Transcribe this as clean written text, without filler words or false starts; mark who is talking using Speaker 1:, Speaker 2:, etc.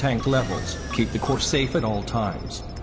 Speaker 1: Tank levels. Keep the core safe at all times.